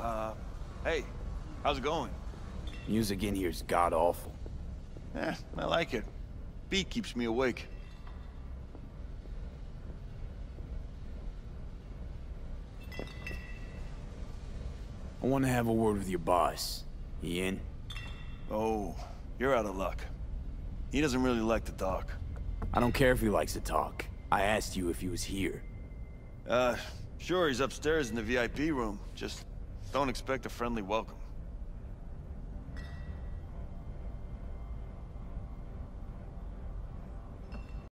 Hey, how's it going? Music in here's god-awful. I like it. Beat keeps me awake. I want to have a word with your boss. He in? Oh, you're out of luck. He doesn't really like to talk. I don't care if he likes to talk. I asked you if he was here. Sure, he's upstairs in the VIP room. Just don't expect a friendly welcome.